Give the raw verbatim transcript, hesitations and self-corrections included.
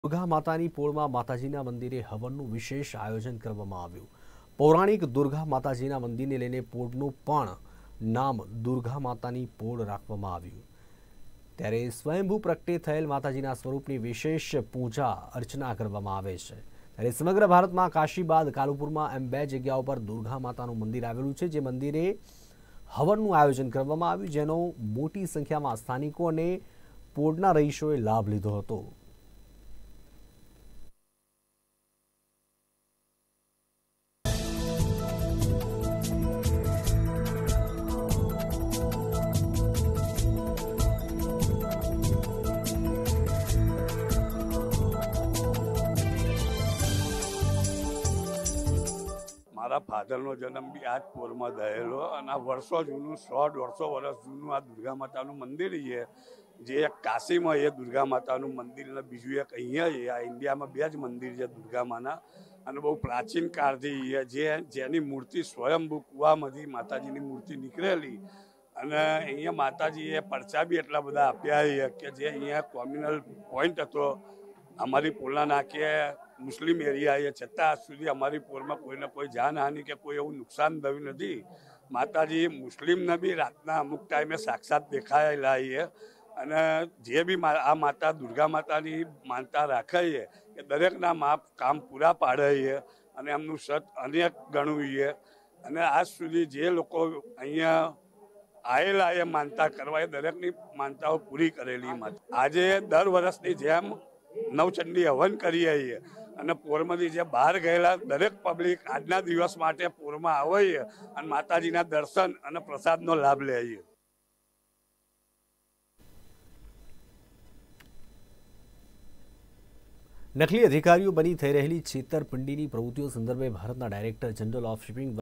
દુર્ગા માતાની પોળમાં માતાજીના મંદિરે હવનનું વિશેષ આયોજન કરવામાં આવ્યું। પૌરાણિક દુર્ગા માતાજીના મંદિરને લઈને પોળનું પણ નામ દુર્ગા માતાની પોળ રાખવામાં આવ્યું। ત્યારે સ્વયંભૂ પ્રગટે થયેલ માતાજીના સ્વરૂપની વિશેષ પૂજા અર્ચના કરવામાં આવે છે। ત્યારે સમગ્ર ભારતમાં કાશી બાદ કાલુપુરમાં એમ બે જગ્યાઓ પર દુર્ગા માતાનું મંદિર આવેલું છે, જે મંદિરે હવનનું આયોજન કરવામાં આવ્યું, જેનો મોટી સંખ્યામાં સ્થાનિકો અને પોળના રહીશોએ લાભ લીધો હતો। મારા ફાધરનો જન્મ બી આ જ પોરમાં થયેલો અને આ વર્ષો જૂનું સો દોઢસો વર્ષ જૂનું આ દુર્ગા માતાનું મંદિર છે, જે કાશીમાં એ દુર્ગા માતાનું મંદિર અને બીજું એક અહીંયા છે। આ ઇન્ડિયામાં બે જ મંદિર છે દુર્ગા માના, અને બહુ પ્રાચીન કાળથી જે જેની મૂર્તિ સ્વયંભૂ કૂવામાંથી માતાજીની મૂર્તિ નીકળેલી, અને અહીંયા માતાજીએ પરચા બી એટલા બધા આપ્યા છે કે જે અહીંયા કોમ્યુનલ પોઈન્ટ હતો અમારી પોળના નાકે મુસ્લિમ એરિયા એ, છતાં આજ સુધી અમારી પોળમાં કોઈને કોઈ જાનહાનિ કે કોઈ એવું નુકસાન થયું નથી। માતાજી મુસ્લિમને બી રાતના અમુક ટાઈમે સાક્ષાત દેખાયેલા છે, અને જે બી આ માતા દુર્ગા માતાની માનતા રાખે છે એ દરેકના માપ કામ પૂરા પાડે છે, અને એમનું સત અનેક ગણું છે। અને આજ સુધી જે લોકો અહીંયા આવેલા એ માનતા કરવા એ દરેકની માનતાઓ પૂરી કરેલી માતા આજે દર વર્ષની જેમ નવચંડી હવન કરીએ છીએ, અને પોરમાંથી જે બહાર ગયેલા દરેક પબ્લિક આજના દિવસ માટે પોરમાં આવે છે અને માતાજીના દર્શન અને પ્રસાદનો લાભ લે છે। નકલી અધિકારીઓ બની થઈ રહેલી છેતરપિંડીની પ્રવૃત્તિઓ સંદર્ભે ભારતના ડાયરેક્ટર જનરલ ઓફ શિપિંગ